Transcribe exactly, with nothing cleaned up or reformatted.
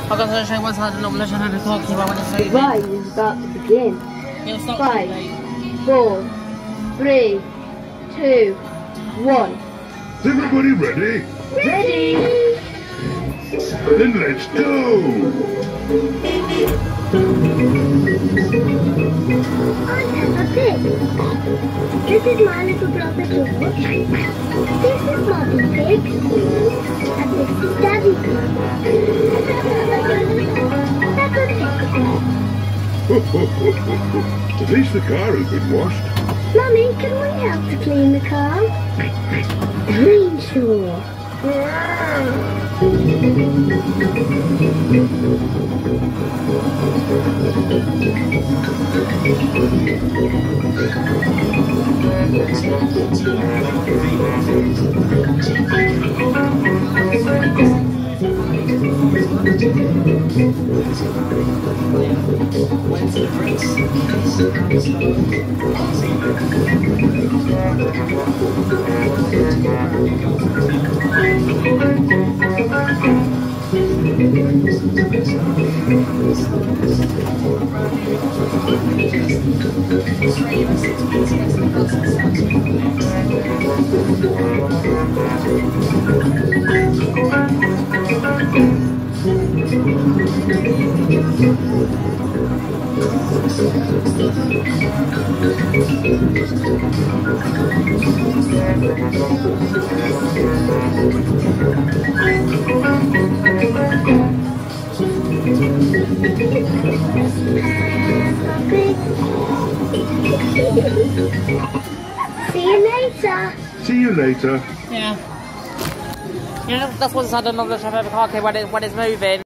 I'm going to show you one side and let's have a talk about when it's moving. The ride is about to begin. It'll stop Five, late. four, three, two, one. Is everybody ready? Ready? Then let's go! I'm Peppa Pig. This is my little brother George. This is Mommy Pig. And this is Daddy Pig. Peppa Pig. At least the car has been washed. Mummy, can we help to clean the car? I'm sure. See you later. See you later. Yeah. Yeah, that's one side and let's have a car when, it, when it's moving.